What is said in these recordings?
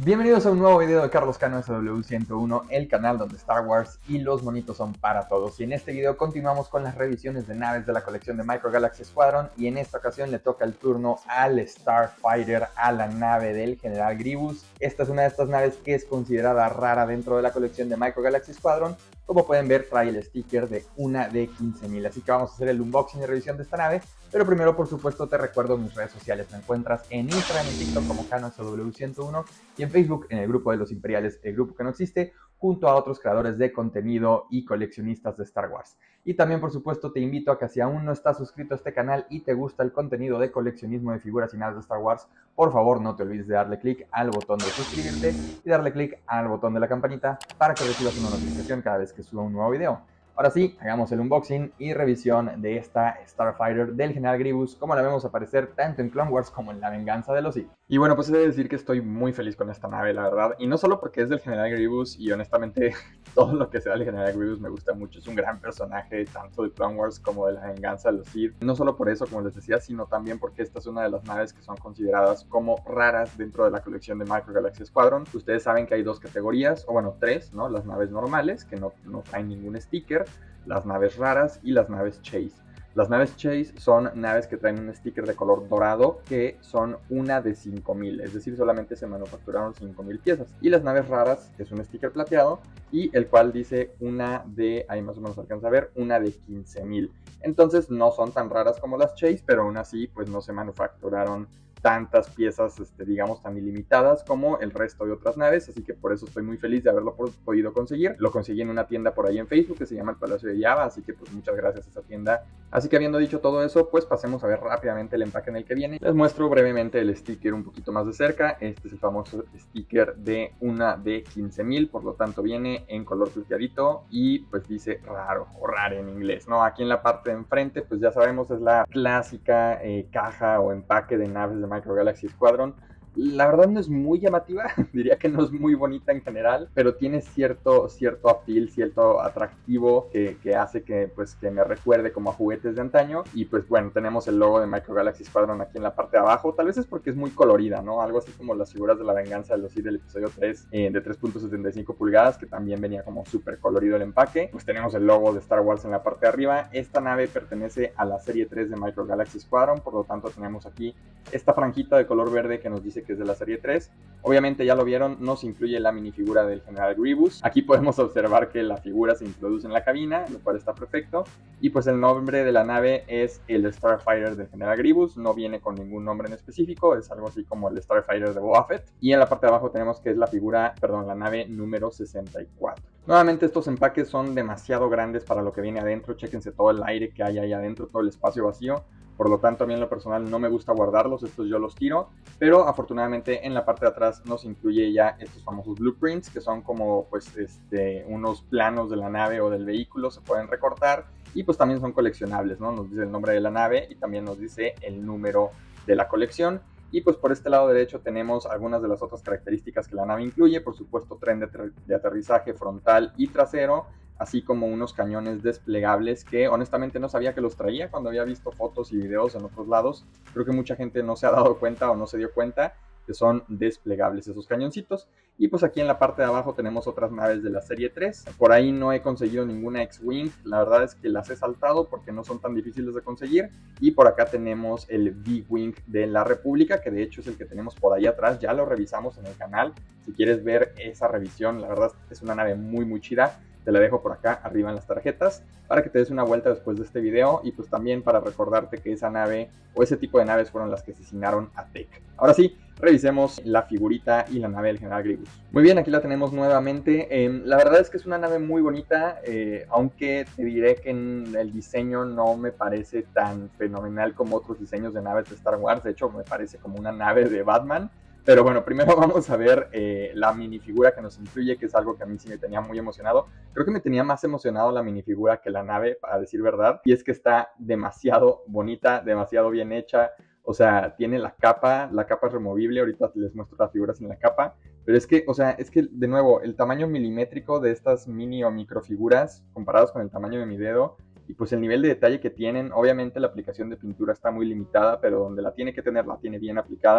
Bienvenidos a un nuevo video de Carlos Cano SW101, el canal donde Star Wars y los monitos son para todos. Y en este video continuamos con las revisiones de naves de la colección de Micro Galaxy Squadron, y en esta ocasión le toca el turno al Starfighter, a la nave del General Grievous. Esta es una de estas naves que es considerada rara dentro de la colección de Micro Galaxy Squadron. Como pueden ver, trae el sticker de una de 15.000, así que vamos a hacer el unboxing y revisión de esta nave. Pero primero, por supuesto, te recuerdo mis redes sociales. Me encuentras en Instagram y TikTok como CanoSW101 y en Facebook en el grupo de los Imperiales, el grupo que no existe, junto a otros creadores de contenido y coleccionistas de Star Wars. Y también, por supuesto, te invito a que si aún no estás suscrito a este canal y te gusta el contenido de coleccionismo de figuras y naves de Star Wars, por favor no te olvides de darle clic al botón de suscribirte y darle clic al botón de la campanita para que recibas una notificación cada vez que suba un nuevo video. Ahora sí, hagamos el unboxing y revisión de esta Starfighter del General Grievous, como la vemos aparecer tanto en Clone Wars como en La Venganza de los Sith. Y bueno, pues he de decir que estoy muy feliz con esta nave, la verdad, y no solo porque es del General Grievous, y honestamente todo lo que sea del General Grievous me gusta mucho. Es un gran personaje, tanto de Clone Wars como de La Venganza de los Sith. No solo por eso, como les decía, sino también porque esta es una de las naves que son consideradas como raras dentro de la colección de Micro Galaxy Squadron. Ustedes saben que hay dos categorías, o bueno, tres, ¿no? Las naves normales, que no traen ningún sticker, las naves raras y las naves Chase. Las naves Chase son naves que traen un sticker de color dorado, que son una de 5.000, es decir, solamente se manufacturaron 5.000 piezas. Y las naves raras es un sticker plateado, y el cual dice una de, ahí más o menos alcanza a ver, una de 15.000. Entonces no son tan raras como las Chase, pero aún así pues no se manufacturaron tantas piezas, digamos, tan ilimitadas como el resto de otras naves, así que por eso estoy muy feliz de haberlo podido conseguir. Lo conseguí en una tienda por ahí en Facebook que se llama El Palacio de Java, así que pues muchas gracias a esa tienda. Así que habiendo dicho todo eso, pues pasemos a ver rápidamente el empaque en el que viene. Les muestro brevemente el sticker un poquito más de cerca. Este es el famoso sticker de una de 15.000, por lo tanto viene en color plateadito y pues dice raro o rare en inglés, ¿no? Aquí en la parte de enfrente, pues ya sabemos, es la clásica caja o empaque de naves de Micro Galaxy Squadron. La verdad no es muy llamativa, diría que no es muy bonita en general, pero tiene cierto appeal, cierto atractivo que hace que me recuerde como a juguetes de antaño. Y pues bueno, tenemos el logo de Micro Galaxy Squadron aquí en la parte de abajo. Tal vez es porque es muy colorida, ¿no? Algo así como las figuras de La Venganza de los Sith del episodio 3 de 3.75 pulgadas, que también venía como súper colorido el empaque. Pues tenemos el logo de Star Wars en la parte de arriba. Esta nave pertenece a la serie 3 de Micro Galaxy Squadron, por lo tanto tenemos aquí esta franjita de color verde que nos dice que es de la serie 3. Obviamente ya lo vieron, nos incluye la minifigura del General Grievous. Aquí podemos observar que la figura se introduce en la cabina, lo cual está perfecto. Y pues el nombre de la nave es el Starfighter del General Grievous, no viene con ningún nombre en específico, es algo así como el Starfighter de Boba Fett. Y en la parte de abajo tenemos que es la nave número 64. Nuevamente estos empaques son demasiado grandes para lo que viene adentro. Chéquense todo el aire que hay ahí adentro, todo el espacio vacío. Por lo tanto, a mí en lo personal no me gusta guardarlos, estos yo los tiro, pero afortunadamente en la parte de atrás nos incluye ya estos famosos blueprints, que son como pues unos planos de la nave o del vehículo, se pueden recortar, y pues también son coleccionables, ¿no? Nos dice el nombre de la nave y también nos dice el número de la colección. Y pues por este lado derecho tenemos algunas de las otras características que la nave incluye, por supuesto tren de aterrizaje frontal y trasero, así como unos cañones desplegables que honestamente no sabía que los traía cuando había visto fotos y videos en otros lados. Creo que mucha gente no se ha dado cuenta o no se dio cuenta que son desplegables esos cañoncitos. Y pues aquí en la parte de abajo tenemos otras naves de la serie 3. Por ahí no he conseguido ninguna X-Wing, la verdad es que las he saltado porque no son tan difíciles de conseguir. Y por acá tenemos el V-Wing de la República, que de hecho es el que tenemos por ahí atrás, ya lo revisamos en el canal. Si quieres ver esa revisión, la verdad es una nave muy chida. Te la dejo por acá arriba en las tarjetas para que te des una vuelta después de este video, y pues también para recordarte que esa nave o ese tipo de naves fueron las que asesinaron a Tech. Ahora sí, revisemos la figurita y la nave del General Grievous. Muy bien, aquí la tenemos nuevamente. La verdad es que es una nave muy bonita, aunque te diré que en el diseño no me parece tan fenomenal como otros diseños de naves de Star Wars. De hecho, me parece como una nave de Batman. Pero bueno, primero vamos a ver la minifigura que nos incluye, que es algo que a mí sí me tenía muy emocionado. Creo que me tenía más emocionado la minifigura que la nave, para decir verdad. Y es que está demasiado bonita, demasiado bien hecha. O sea, tiene la capa es removible. Ahorita les muestro las figuras en la capa. Pero es que, o sea, de nuevo, el tamaño milimétrico de estas mini o microfiguras comparados con el tamaño de mi dedo, y pues el nivel de detalle que tienen. Obviamente la aplicación de pintura está muy limitada, pero donde la tiene que tener, la tiene bien aplicada.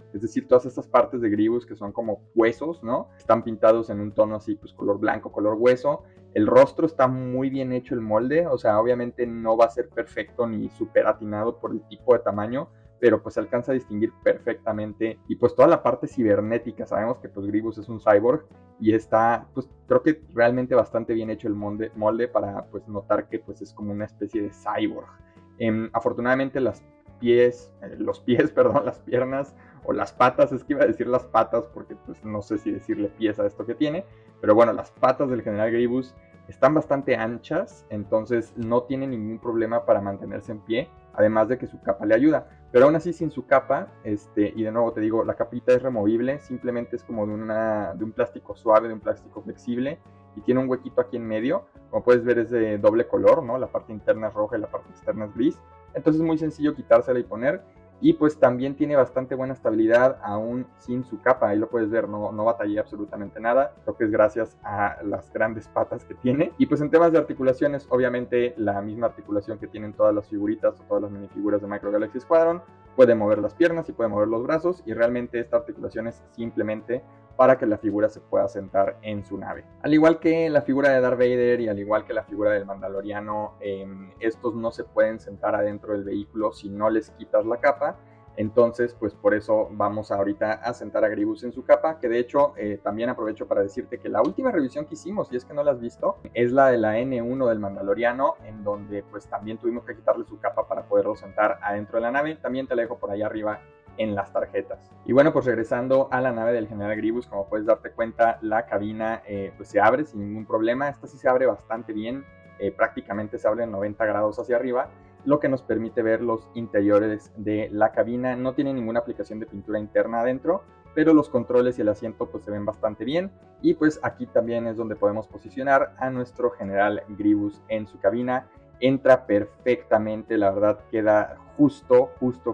es decir, todas estas partes de Gribus que son como huesos, ¿no? Están pintados en un tono así, pues color blanco, color hueso. El rostro está muy bien hecho el molde, o sea, obviamente no va a ser perfecto ni súper atinado por el tipo de tamaño, pero pues se alcanza a distinguir perfectamente. Y pues toda la parte cibernética, sabemos que pues Gribus es un cyborg y está, pues creo que realmente bastante bien hecho el molde para pues notar que pues es como una especie de cyborg. Afortunadamente los pies, perdón, las piernas o las patas, es que iba a decir las patas porque pues no sé si decirle pies a esto que tiene, pero bueno, las patas del general Gribus están bastante anchas, entonces no tiene ningún problema para mantenerse en pie, además de que su capa le ayuda. Pero aún así sin su capa, y de nuevo te digo, la capita es removible, simplemente es como de un plástico suave, de un plástico flexible, y tiene un huequito aquí en medio. Como puedes ver es de doble color, ¿no? La parte interna es roja y la parte externa es gris. Entonces es muy sencillo quitársela y poner. Y pues también tiene bastante buena estabilidad aún sin su capa, ahí lo puedes ver, no batallé absolutamente nada, creo que es gracias a las grandes patas que tiene. Y pues en temas de articulaciones, obviamente la misma articulación que tienen todas las figuritas o todas las minifiguras de Micro Galaxy Squadron, puede mover las piernas y puede mover los brazos, y realmente esta articulación es simplemente para que la figura se pueda sentar en su nave. Al igual que la figura de Darth Vader y al igual que la figura del Mandaloriano, estos no se pueden sentar adentro del vehículo si no les quitas la capa. Entonces, pues por eso vamos ahorita a sentar a Gribus en su capa, que de hecho también aprovecho para decirte que la última revisión que hicimos, y es que no la has visto, es la de la N1 del Mandaloriano, en donde pues también tuvimos que quitarle su capa para poderlo sentar adentro de la nave. También te la dejo por ahí arriba en las tarjetas. Y bueno, pues regresando a la nave del general Gribus, como puedes darte cuenta, la cabina pues se abre sin ningún problema. Esta sí se abre bastante bien, prácticamente se abre en 90 grados hacia arriba, lo que nos permite ver los interiores de la cabina. No tiene ninguna aplicación de pintura interna adentro, pero los controles y el asiento pues se ven bastante bien. Y pues aquí también es donde podemos posicionar a nuestro general Gribus en su cabina. Entra perfectamente, la verdad queda justo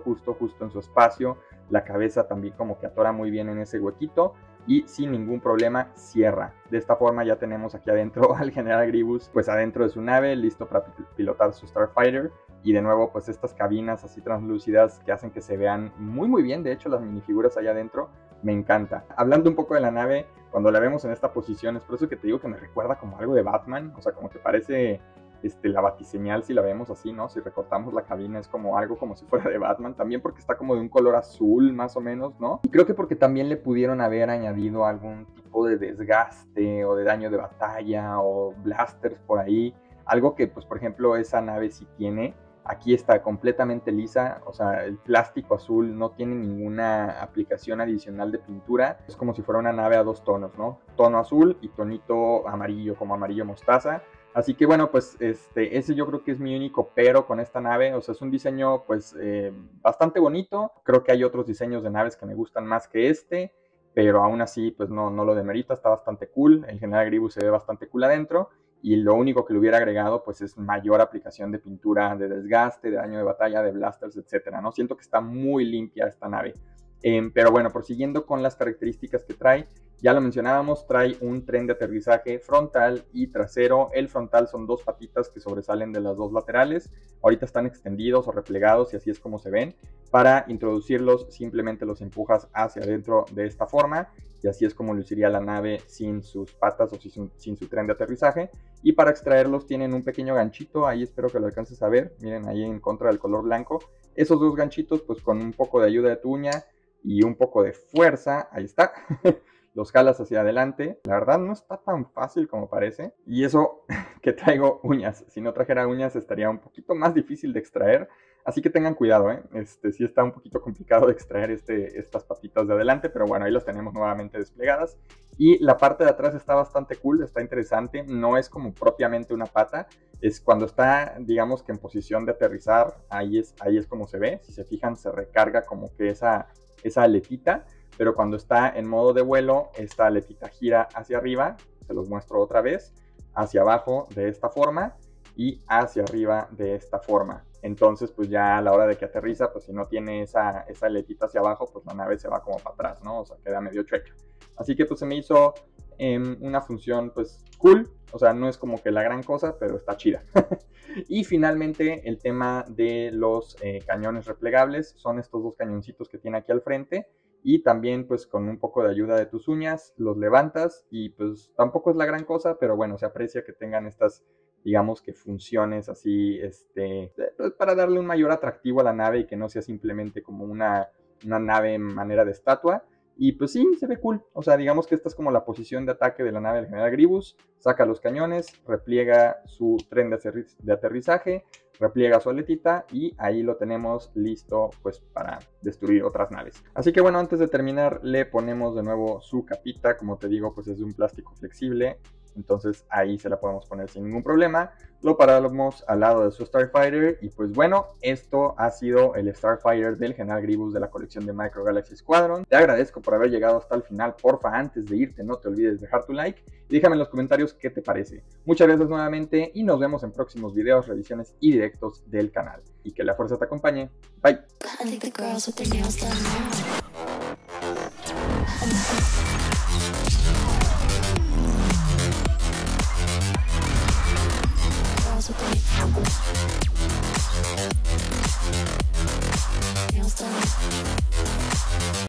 en su espacio. La cabeza también como que atora muy bien en ese huequito y sin ningún problema cierra. De esta forma ya tenemos aquí adentro al general Gribus pues adentro de su nave, listo para pilotar su Starfighter. Y de nuevo pues estas cabinas así translúcidas que hacen que se vean muy bien. De hecho las minifiguras allá adentro me encanta. Hablando un poco de la nave, cuando la vemos en esta posición, es por eso que te digo que me recuerda como algo de Batman, o sea, como que parece la batiseñal si la vemos así, ¿no? Si recortamos la cabina es como algo como si fuera de Batman, también porque está como de un color azul más o menos, ¿no? Y creo que porque también le pudieron haber añadido algún tipo de desgaste o de daño de batalla o blasters por ahí, algo que pues por ejemplo esa nave sí tiene. Aquí está completamente lisa, o sea, el plástico azul no tiene ninguna aplicación adicional de pintura. Es como si fuera una nave a dos tonos, ¿no? Tono azul y tonito amarillo, como amarillo mostaza. Así que bueno, pues ese yo creo que es mi único pero con esta nave. O sea, es un diseño pues bastante bonito. Creo que hay otros diseños de naves que me gustan más que pero aún así pues no lo demerita, está bastante cool. El general Gribus se ve bastante cool adentro. Y lo único que le hubiera agregado pues es mayor aplicación de pintura, de desgaste, de daño de batalla, de blasters, etcétera, ¿no? Siento que está muy limpia esta nave. Pero bueno, prosiguiendo con las características que trae, ya lo mencionábamos, trae un tren de aterrizaje frontal y trasero. El frontal son dos patitas que sobresalen de las dos laterales. Ahorita están extendidos o replegados y así es como se ven. Para introducirlos simplemente los empujas hacia adentro de esta forma y así es como luciría la nave sin sus patas o sin su tren de aterrizaje. Y para extraerlos tienen un pequeño ganchito, ahí espero que lo alcances a ver, miren ahí en contra del color blanco. Esos dos ganchitos pues con un poco de ayuda de tu uña y un poco de fuerza, ahí está, los jalas hacia adelante. La verdad no está tan fácil como parece. Y eso que traigo uñas, si no trajera uñas estaría un poquito más difícil de extraer. Así que tengan cuidado, sí está un poquito complicado de extraer estas patitas de adelante, pero bueno, ahí las tenemos nuevamente desplegadas. Y la parte de atrás está bastante cool, está interesante, no es como propiamente una pata, es cuando está, digamos que en posición de aterrizar, ahí es como se ve. Si se fijan, se recarga como que esa aletita, pero cuando está en modo de vuelo, esta aletita gira hacia arriba, se los muestro otra vez, hacia abajo de esta forma y hacia arriba de esta forma. Entonces pues ya a la hora de que aterriza, pues si no tiene esa aletita hacia abajo, pues la nave se va como para atrás, ¿no? O sea, queda medio chueca. Así que pues se me hizo una función pues cool, o sea, no es como que la gran cosa, pero está chida. Y finalmente el tema de los cañones replegables, son estos dos cañoncitos que tiene aquí al frente y también pues con un poco de ayuda de tus uñas los levantas y pues tampoco es la gran cosa, pero bueno, se aprecia que tengan estas, digamos que funciones así, pues para darle un mayor atractivo a la nave y que no sea simplemente como una nave en manera de estatua. Y pues sí, se ve cool. O sea, digamos que esta es como la posición de ataque de la nave del general Grievous. Saca los cañones, repliega su tren de aterrizaje, repliega su aletita y ahí lo tenemos listo pues para destruir otras naves. Así que bueno, antes de terminar le ponemos de nuevo su capita. Como te digo, pues es de un plástico flexible, entonces ahí se la podemos poner sin ningún problema. Lo paramos al lado de su Starfighter y pues bueno, esto ha sido el Starfighter del general Grievous de la colección de Micro Galaxy Squadron. Te agradezco por haber llegado hasta el final. Porfa, antes de irte no te olvides dejar tu like y déjame en los comentarios qué te parece. Muchas gracias nuevamente y nos vemos en próximos videos, revisiones y directos del canal. Y que la fuerza te acompañe. Bye.